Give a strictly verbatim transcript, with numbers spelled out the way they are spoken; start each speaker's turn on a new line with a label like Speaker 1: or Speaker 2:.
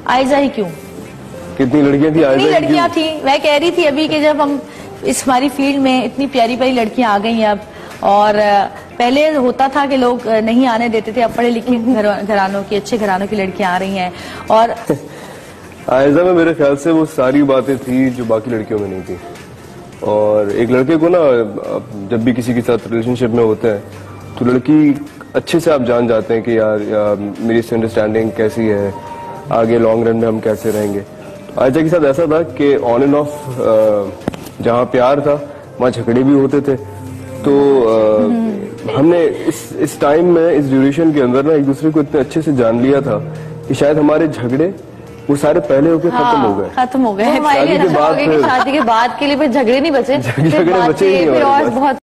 Speaker 1: आयजा ही क्यों?
Speaker 2: कितनी लड़कियां थी?
Speaker 1: कितनी लड़कियां थी? मैं कह रही थी अभी कि जब हम इस हमारी फील्ड में इतनी प्यारी प्यारी लड़कियां आ गई हैं अब, और पहले होता था कि लोग नहीं आने देते थे, अब पढ़े लिखे घरानों की, अच्छे घरानों की लड़कियां आ रही हैं। और
Speaker 2: आयजा में मेरे ख्याल से वो सारी बातें थी जो बाकी लड़कियों में नहीं थी। और एक लड़के को ना जब भी किसी के साथ रिलेशनशिप में होते हैं तो लड़की अच्छे से आप जान जाते हैं कि यार, यार मेरी इससे अंडरस्टैंडिंग कैसी है, आगे लॉन्ग रन में हम कैसे रहेंगे। आयजा के साथ ऐसा था कि ऑन एंड ऑफ जहाँ प्यार था वहाँ झगड़े भी होते थे। तो आ, हमने इस इस टाइम में, इस ड्यूरेशन के अंदर ना एक दूसरे को इतने अच्छे से जान लिया था कि शायद हमारे झगड़े वो सारे पहले होके
Speaker 1: हाँ,
Speaker 2: खत्म हो गए
Speaker 1: खत्म हो गए
Speaker 2: शादी के बाद।
Speaker 1: शादी के बाद के लिए फिर झगड़े नहीं बचे,
Speaker 2: झगड़े बचे ही नहीं।
Speaker 1: और बहुत